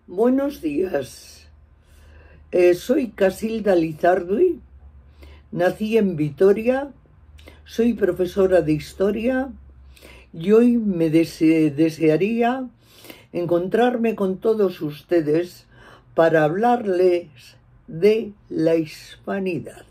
Buenos días. Soy Casilda Lizardi, nací en Vitoria, soy profesora de historia y hoy me desearía encontrarme con todos ustedes para hablarles de la hispanidad.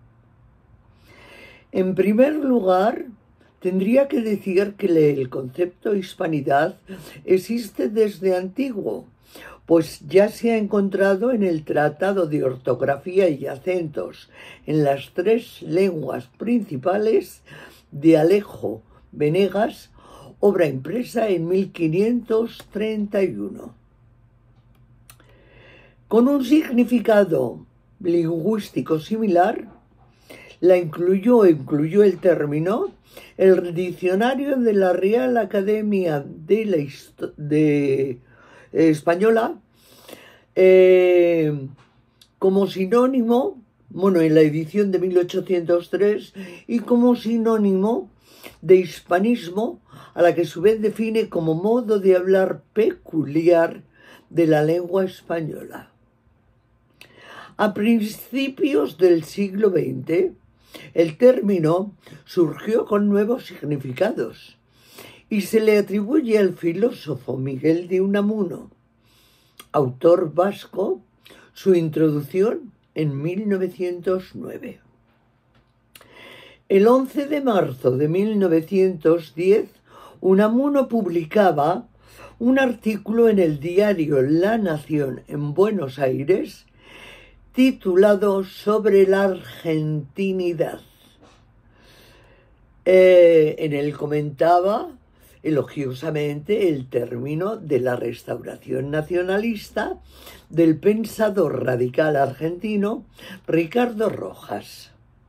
En primer lugar, tendría que decir que el concepto hispanidad existe desde antiguo, pues ya se ha encontrado en el Tratado de Ortografía y Acentos en las 3 lenguas principales de Alejo Venegas, obra impresa en 1531. Con un significado lingüístico similar, incluyó el término el diccionario de la Real Academia Española como sinónimo, en la edición de 1803, y como sinónimo de hispanismo, a la que a su vez define como modo de hablar peculiar de la lengua española. A principios del siglo XX, el término surgió con nuevos significados y se le atribuye al filósofo Miguel de Unamuno, autor vasco, su introducción en 1909. El 11 de marzo de 1910, Unamuno publicaba un artículo en el diario La Nación en Buenos Aires titulado Sobre la argentinidad. En él comentaba elogiosamente el término de la restauración nacionalista del pensador radical argentino Ricardo Rojas.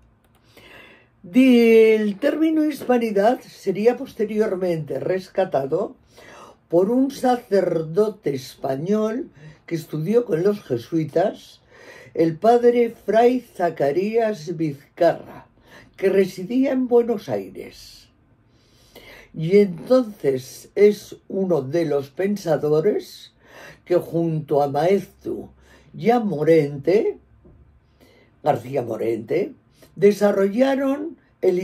El término hispanidad sería posteriormente rescatado por un sacerdote español que estudió con los jesuitas, el padre Fray Zacarías Vizcarra, que residía en Buenos Aires. Y entonces es uno de los pensadores que junto a Maeztu y a García Morente, desarrollaron el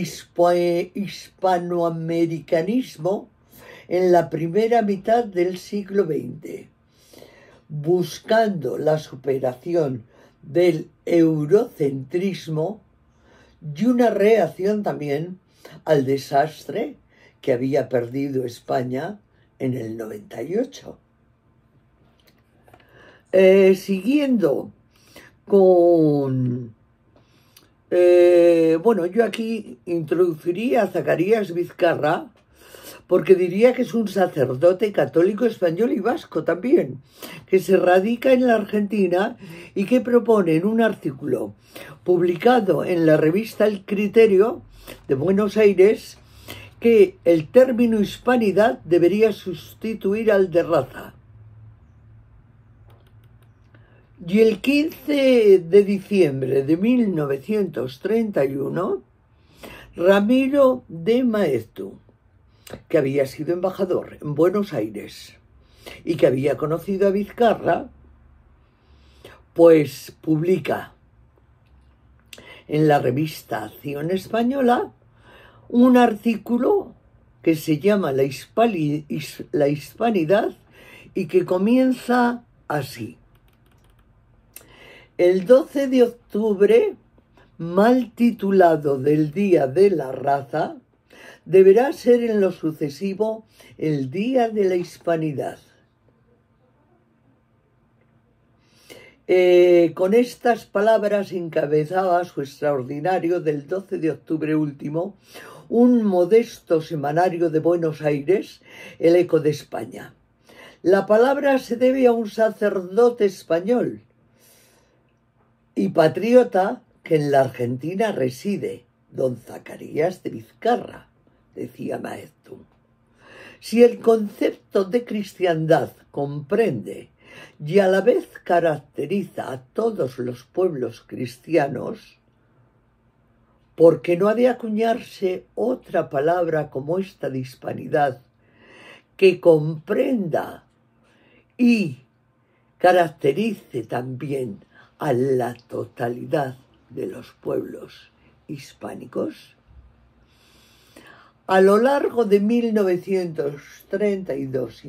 hispanoamericanismo en la primera mitad del siglo XX, buscando la superación del eurocentrismo y una reacción también al desastre que había perdido España en el 98. Siguiendo con... yo aquí introduciría a Zacarías Vizcarra porque diría que es un sacerdote católico español y vasco también, que se radica en la Argentina y que propone en un artículo publicado en la revista El Criterio de Buenos Aires que el término hispanidad debería sustituir al de raza. Y el 15 de diciembre de 1931, Ramiro de Maeztu, que había sido embajador en Buenos Aires y que había conocido a Vizcarra, pues publica en la revista Acción Española un artículo que se llama La Hispanidad y que comienza así. El 12 de octubre, mal titulado del Día de la Raza, deberá ser en lo sucesivo el Día de la Hispanidad. Con estas palabras encabezaba su extraordinario del 12 de octubre último un modesto semanario de Buenos Aires, El Eco de España. La palabra se debe a un sacerdote español y patriota que en la Argentina reside, don Zacarías de Vizcarra, decía Maeztu. Si el concepto de cristiandad comprende y a la vez caracteriza a todos los pueblos cristianos, ¿por qué no ha de acuñarse otra palabra como esta de hispanidad que comprenda y caracterice también a la totalidad de los pueblos hispánicos. A lo largo de 1932 y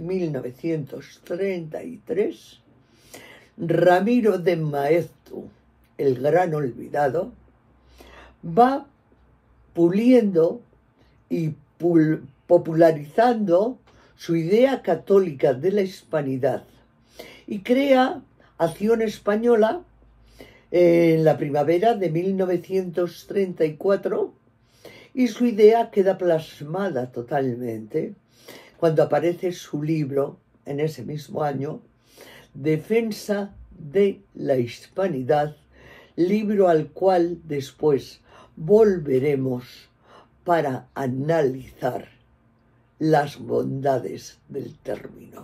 1933, Ramiro de Maeztu, el gran olvidado, va puliendo y popularizando su idea católica de la hispanidad y crea Acción Española en la primavera de 1934, y su idea queda plasmada totalmente cuando aparece su libro en ese mismo año, Defensa de la Hispanidad, libro al cual después volveremos para analizar las bondades del término.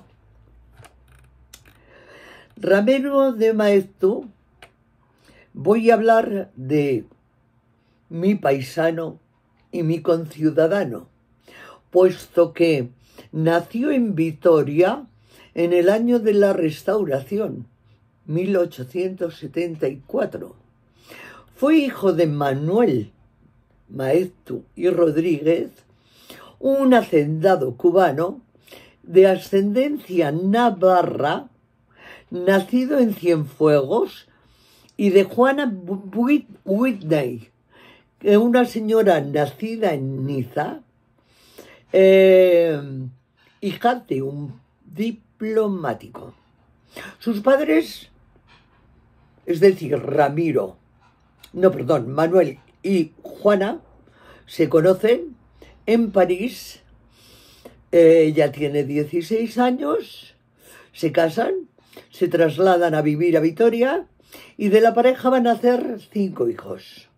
Ramiro de Maeztu, voy a hablar de mi paisano y mi conciudadano, puesto que nació en Vitoria en el año de la Restauración, 1874. Fue hijo de Manuel Maeztu y Rodríguez, un hacendado cubano de ascendencia navarra, nacido en Cienfuegos, y de Juana Whitney, una señora nacida en Niza, hija de un diplomático. Sus padres, es decir, Manuel y Juana, se conocen en París. Ella tiene 16 años, se casan, se trasladan a vivir a Vitoria y de la pareja van a nacer 5 hijos.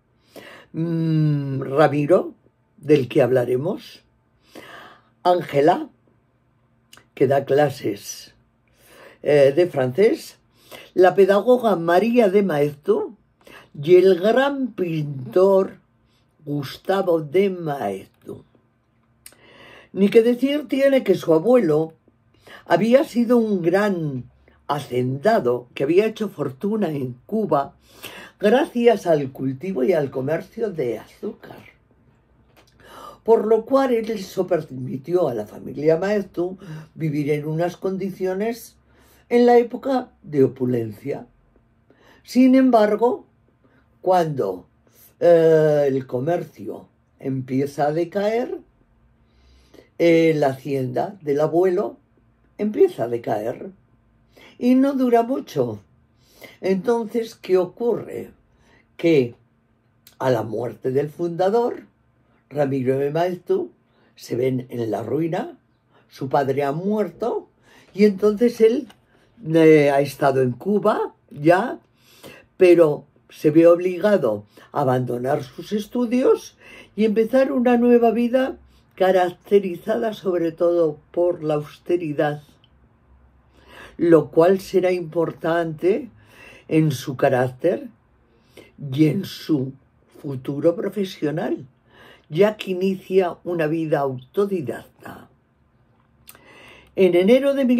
Ramiro, del que hablaremos, Ángela, que da clases de francés, la pedagoga María de Maeztu y el gran pintor Gustavo de Maeztu. Ni que decir tiene que su abuelo había sido un gran hacendado que había hecho fortuna en Cuba gracias al cultivo y al comercio de azúcar, por lo cual eso permitió a la familia Maeztu vivir en unas condiciones en la época de opulencia. Sin embargo, cuando el comercio empieza a decaer, la hacienda del abuelo empieza a decaer y no dura mucho. Entonces, ¿qué ocurre? Que a la muerte del fundador, Ramiro de Maeztu, se ven en la ruina, su padre ha muerto y entonces él ha estado en Cuba ya, pero se ve obligado a abandonar sus estudios y empezar una nueva vida caracterizada sobre todo por la austeridad, lo cual será importante en su carácter y en su futuro profesional, ya que inicia una vida autodidacta. En enero de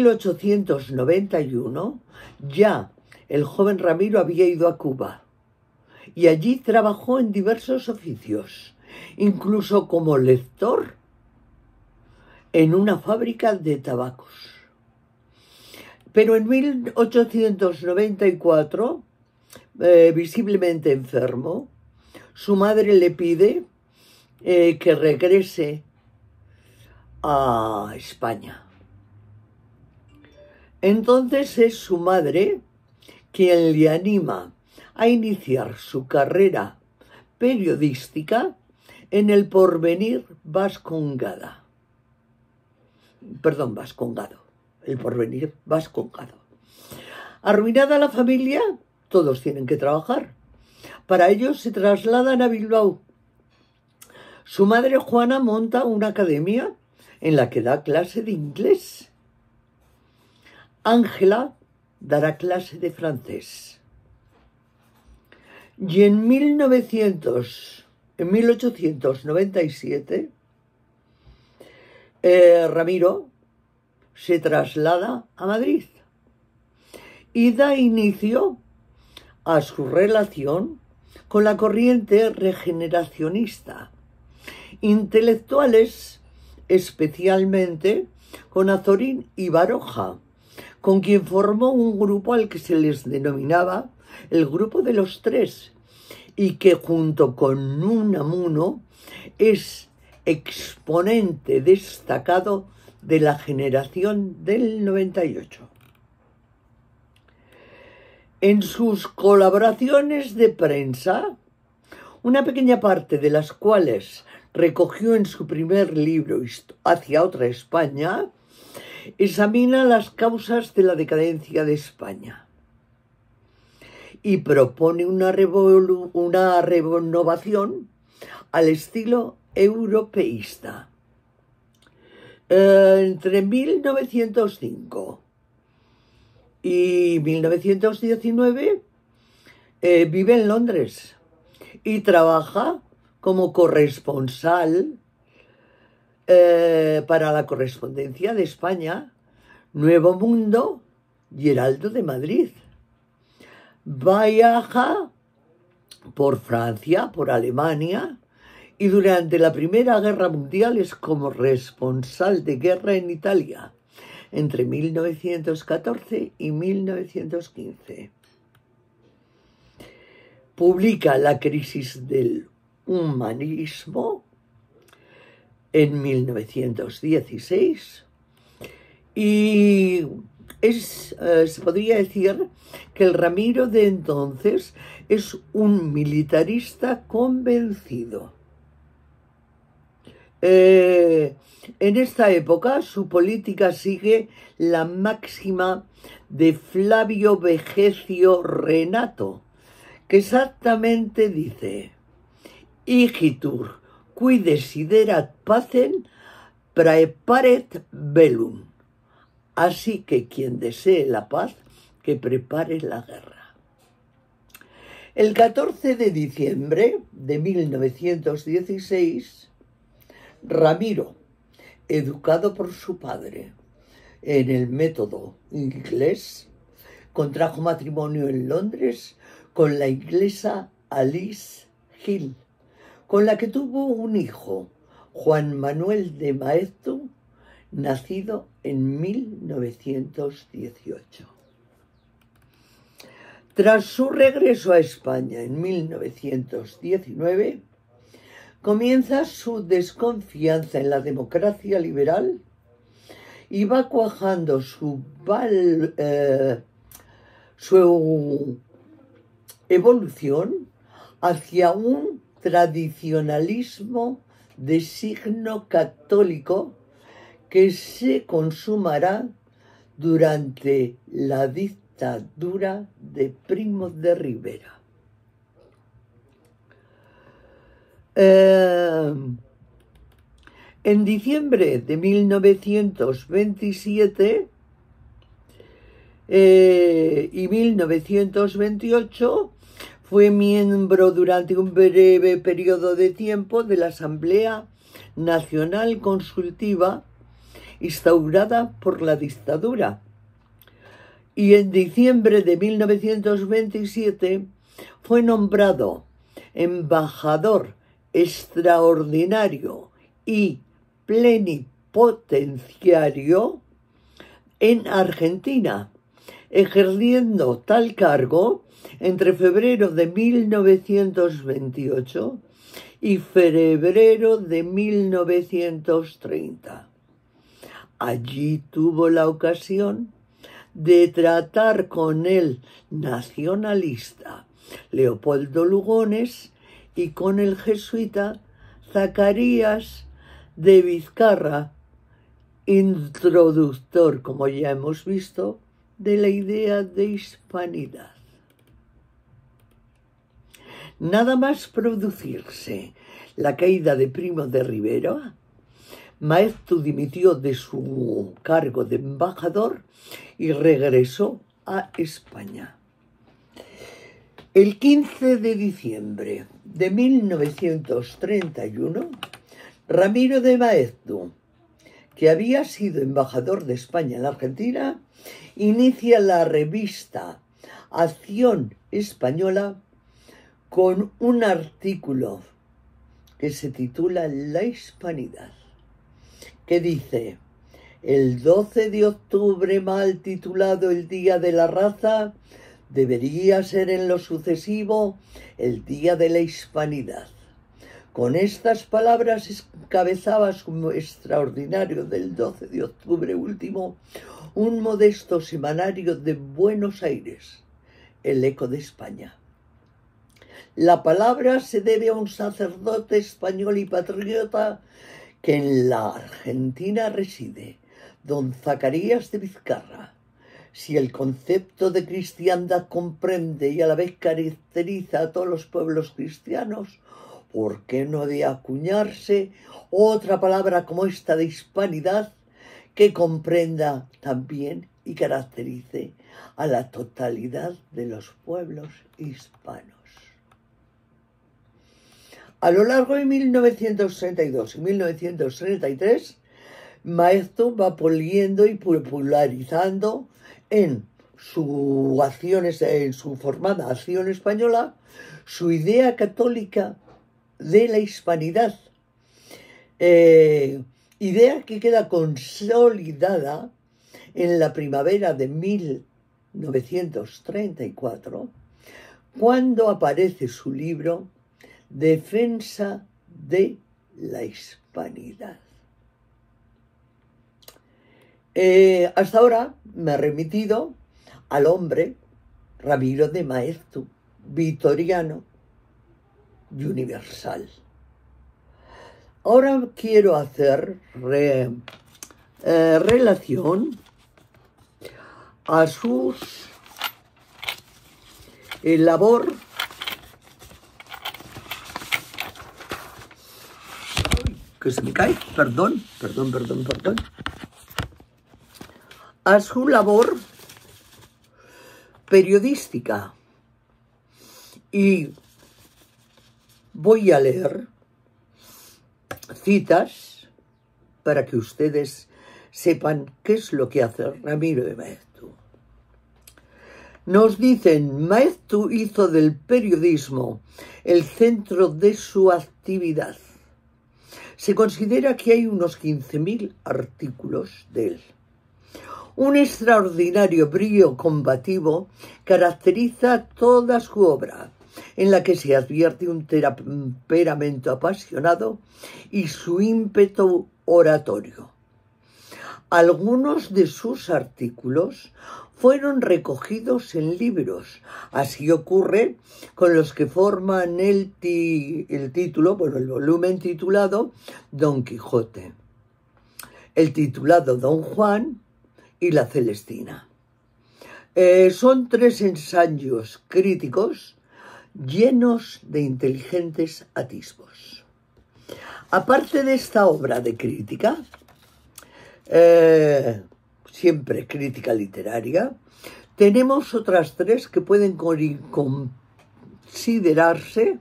1891, ya el joven Ramiro había ido a Cuba y allí trabajó en diversos oficios, incluso como lector en una fábrica de tabacos. Pero en 1894, visiblemente enfermo, su madre le pide que regrese a España. Entonces es su madre quien le anima a iniciar su carrera periodística en El Porvenir Vascongado. El Porvenir Vascongado. Arruinada la familia, todos tienen que trabajar. Para ello se trasladan a Bilbao. Su madre Juana monta una academia en la que da clase de inglés. Ángela dará clase de francés. Y en 1897, Ramiro se traslada a Madrid y da inicio a su relación con la corriente regeneracionista. Intelectuales, especialmente con Azorín y Baroja, con quien formó un grupo al que se les denominaba el Grupo de los Tres, y que junto con Unamuno es exponente destacado de la generación del 98. En sus colaboraciones de prensa, una pequeña parte de las cuales recogió en su primer libro Hacia otra España, examina las causas de la decadencia de España y propone una renovación al estilo europeísta. Entre 1905 y 1919 vive en Londres y trabaja como corresponsal para la Correspondencia de España, Nuevo Mundo y Heraldo de Madrid. Viaja por Francia, por Alemania, y durante la Primera Guerra Mundial es como corresponsal de guerra en Italia, entre 1914 y 1915. Publica La crisis del humanismo en 1916 y se podría decir que el Ramiro de entonces es un militarista convencido. En esta época su política sigue la máxima de Flavio Vegecio Renato, que exactamente dice: Igitur qui desiderat pacem praeparet bellum. Así que quien desee la paz, que prepare la guerra. El 14 de diciembre de 1916, Ramiro, educado por su padre en el método inglés, contrajo matrimonio en Londres con la inglesa Alice Hill, con la que tuvo un hijo, Juan Manuel de Maeztu, nacido en 1918. Tras su regreso a España en 1919, comienza su desconfianza en la democracia liberal y va cuajando su evolución hacia un tradicionalismo de signo católico que se consumará durante la dictadura de Primo de Rivera. En diciembre de 1927 y 1928 fue miembro durante un breve periodo de tiempo de la Asamblea Nacional Consultiva instaurada por la dictadura. Y en diciembre de 1927 fue nombrado embajador extraordinario y plenipotenciario en Argentina, ejerciendo tal cargo entre febrero de 1928 y febrero de 1930. Allí tuvo la ocasión de tratar con el nacionalista Leopoldo Lugones y con el jesuita Zacarías de Vizcarra, introductor, como ya hemos visto, de la idea de hispanidad. Nada más producirse la caída de Primo de Rivera, Maeztu dimitió de su cargo de embajador y regresó a España. El 15 de diciembre de 1931, Ramiro de Maeztu, que había sido embajador de España en la Argentina, inicia la revista Acción Española con un artículo que se titula La Hispanidad, que dice: el 12 de octubre, mal titulado el Día de la Raza, debería ser en lo sucesivo el Día de la Hispanidad. Con estas palabras encabezaba su extraordinario del 12 de octubre último un modesto semanario de Buenos Aires, El Eco de España. La palabra se debe a un sacerdote español y patriota que en la Argentina reside, don Zacarías de Vizcarra. Si el concepto de cristiandad comprende y a la vez caracteriza a todos los pueblos cristianos, ¿por qué no de acuñarse otra palabra como esta de hispanidad que comprenda también y caracterice a la totalidad de los pueblos hispanos? A lo largo de 1932 y 1933, Maeztu va poliendo y popularizando en su formada Acción Española su idea católica de la hispanidad, idea que queda consolidada en la primavera de 1934, cuando aparece su libro Defensa de la Hispanidad. Hasta ahora me he remitido al hombre Ramiro de Maeztu, vitoriano y universal. Ahora quiero hacer relación a su labor que se me cae, perdón, a su labor periodística. Y voy a leer citas para que ustedes sepan qué es lo que hace Ramiro de Maeztu. Nos dicen: Maeztu hizo del periodismo el centro de su actividad. Se considera que hay unos 15.000 artículos de él. Un extraordinario brío combativo caracteriza toda su obra, en la que se advierte un temperamento apasionado y su ímpetu oratorio. Algunos de sus artículos fueron recogidos en libros. Así ocurre con los que forman el volumen titulado Don Quijote, el titulado Don Juan y la Celestina. Son 3 ensayos críticos llenos de inteligentes atisbos. Aparte de esta obra de crítica, siempre crítica literaria, tenemos otras 3 que pueden considerarse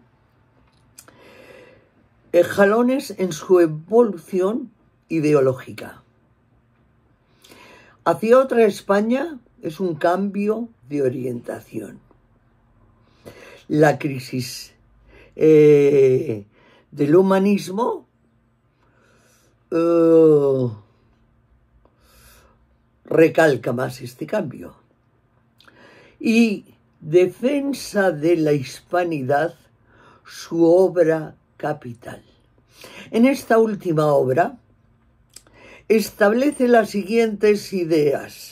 jalones en su evolución ideológica. Hacia otra España es un cambio de orientación. La crisis del humanismo recalca más este cambio. Y Defensa de la Hispanidad, su obra capital. En esta última obra establece las siguientes ideas.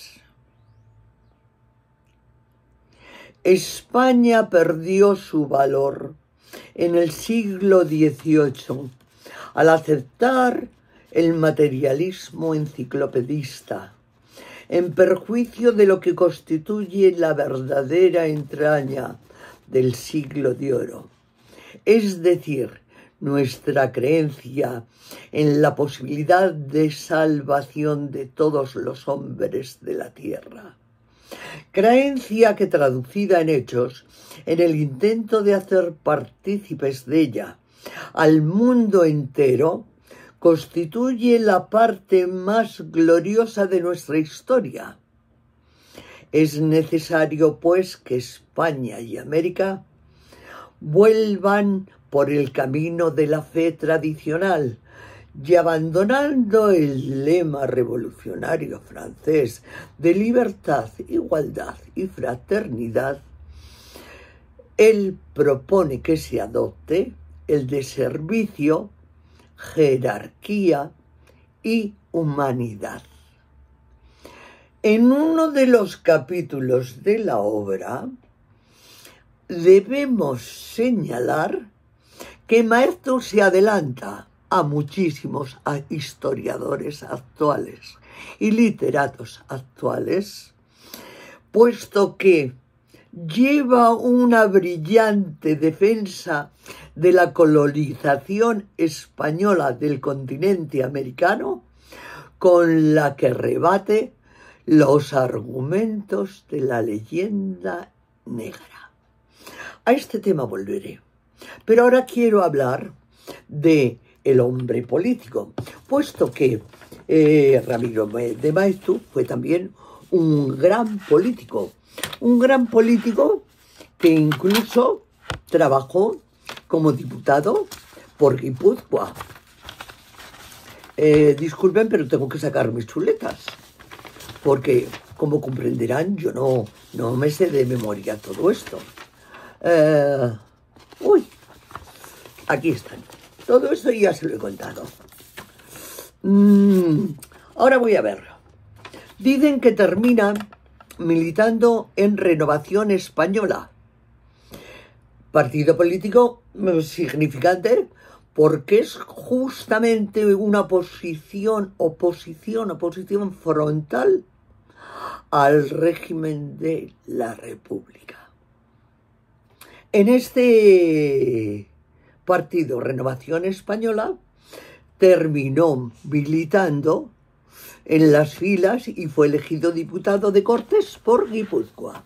España perdió su valor en el siglo XVIII al aceptar el materialismo enciclopedista, en perjuicio de lo que constituye la verdadera entraña del siglo de oro, es decir, nuestra creencia en la posibilidad de salvación de todos los hombres de la tierra. Creencia que, traducida en hechos, en el intento de hacer partícipes de ella al mundo entero, constituye la parte más gloriosa de nuestra historia. Es necesario, pues, que España y América vuelvan por el camino de la fe tradicional y abandonando el lema revolucionario francés de libertad, igualdad y fraternidad, él propone que se adopte el de servicio, jerarquía y humanidad. En uno de los capítulos de la obra debemos señalar que Maeztu se adelanta a muchísimos historiadores actuales y literatos actuales, puesto que lleva una brillante defensa de la colonización española del continente americano, con la que rebate los argumentos de la leyenda negra. A este tema volveré, pero ahora quiero hablar de el hombre político, puesto que Ramiro de Maeztu fue también un gran político que incluso trabajó como diputado por Guipúzcoa. Disculpen, pero tengo que sacar mis chuletas, porque, como comprenderán, yo no me sé de memoria todo esto. Aquí están. Todo esto ya se lo he contado. Ahora voy a ver. Dicen que termina militando en Renovación Española, partido político significante, porque es justamente una oposición frontal al régimen de la República. En este partido Renovación Española terminó militando en las filas y fue elegido diputado de Cortes por Guipúzcoa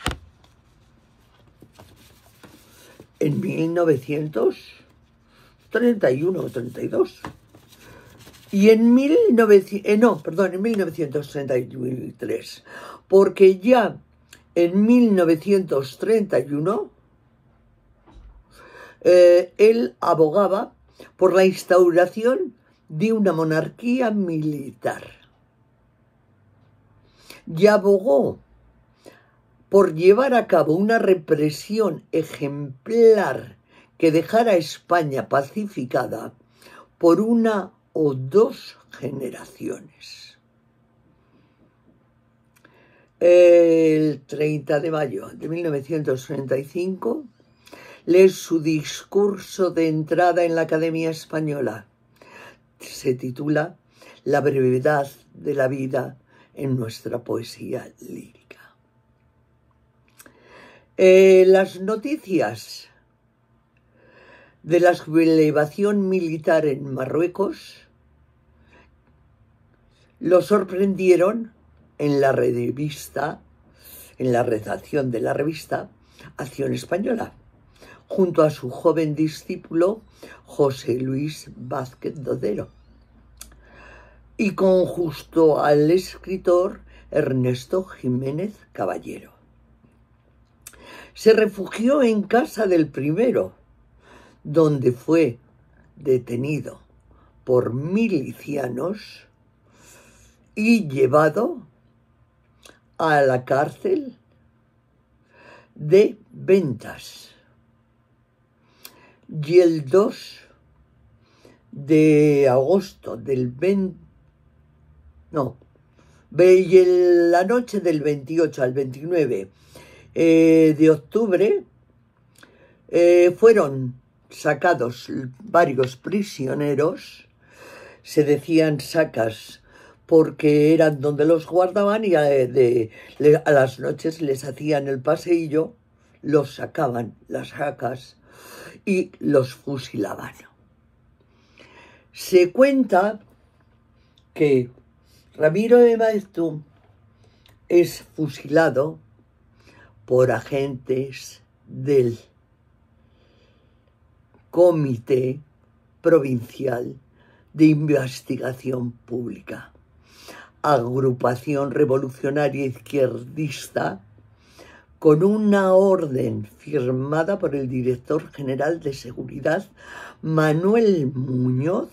en 1931 o 32. Y en 1933, porque ya en 1931 él abogaba por la instauración de una monarquía militar y abogó por llevar a cabo una represión ejemplar que dejara a España pacificada por una o dos generaciones. El 30 de mayo de 1935 lee su discurso de entrada en la Academia Española. Se titula La brevedad de la vida en nuestra poesía lírica. Las noticias de la sublevación militar en Marruecos lo sorprendieron en la redacción de la revista Acción Española, junto a su joven discípulo José Luis Vázquez Dodero y con justo al escritor Ernesto Jiménez Caballero. Se refugió en casa del primero, donde fue detenido por milicianos y llevado a la cárcel de Ventas. Y el 2 de agosto la noche del 28 al 29 de octubre fueron sacados varios prisioneros. Se decían sacas porque eran donde los guardaban y a las noches les hacían el paseillo, los sacaban las sacas y los fusilaban. Se cuenta que Ramiro de Maeztu es fusilado por agentes del Comité Provincial de Investigación Pública, agrupación revolucionaria izquierdista con una orden firmada por el director general de Seguridad, Manuel Muñoz,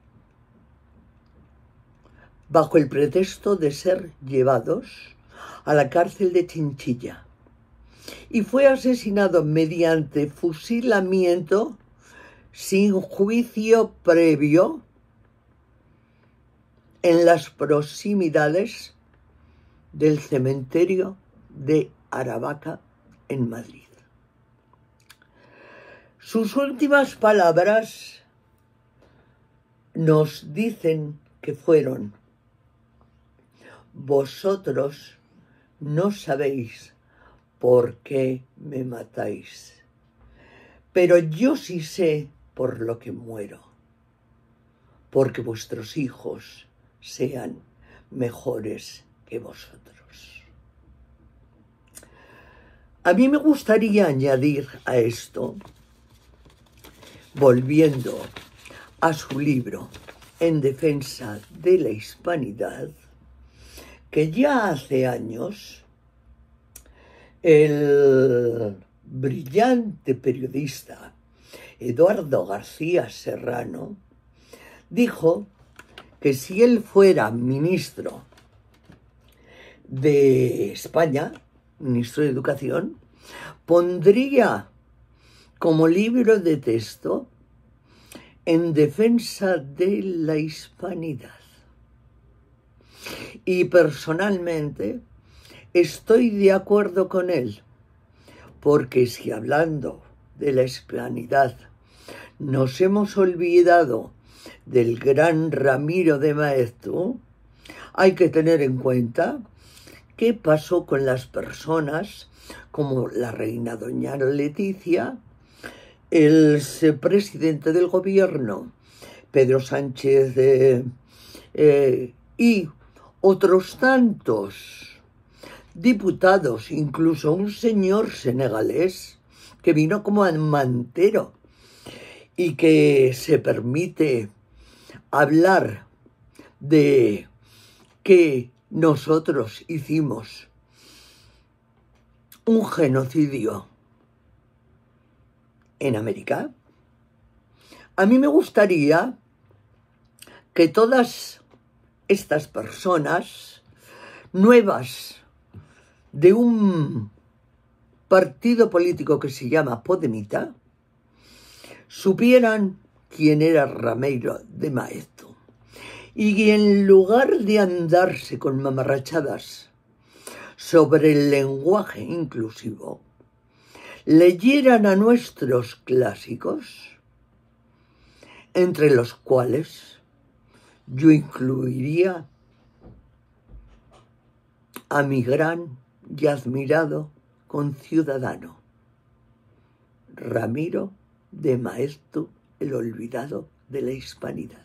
bajo el pretexto de ser llevados a la cárcel de Chinchilla, y fue asesinado mediante fusilamiento sin juicio previo en las proximidades del cementerio de Aravaca, en Madrid. Sus últimas palabras nos dicen que fueron: vosotros no sabéis por qué me matáis, pero yo sí sé por lo que muero, porque vuestros hijos sean mejores que vosotros. A mí me gustaría añadir a esto, volviendo a su libro En defensa de la hispanidad, que ya hace años el brillante periodista Eduardo García Serrano dijo que si él fuera ministro de España, ministro de Educación, pondría como libro de texto En defensa de la hispanidad. Y personalmente estoy de acuerdo con él, porque si hablando de la hispanidad nos hemos olvidado del gran Ramiro de Maeztu, hay que tener en cuenta qué pasó con las personas como la reina doña Leticia, el presidente del gobierno, Pedro Sánchez, y otros tantos diputados, incluso un señor senegalés que vino como mantero y que se permite hablar de que nosotros hicimos un genocidio en América. A mí me gustaría que todas estas personas nuevas de un partido político que se llama Podemita supieran quién era Ramiro de Maeztu, y en lugar de andarse con mamarrachadas sobre el lenguaje inclusivo, leyeran a nuestros clásicos, entre los cuales yo incluiría a mi gran y admirado conciudadano, Ramiro de Maeztu, el olvidado de la hispanidad.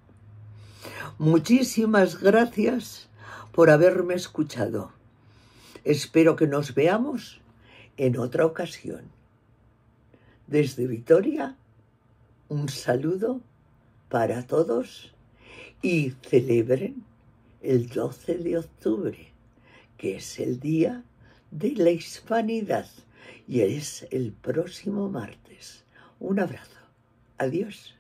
Muchísimas gracias por haberme escuchado. Espero que nos veamos en otra ocasión. Desde Vitoria, un saludo para todos y celebren el 12 de octubre, que es el Día de la Hispanidad y es el próximo martes. Un abrazo. Adiós.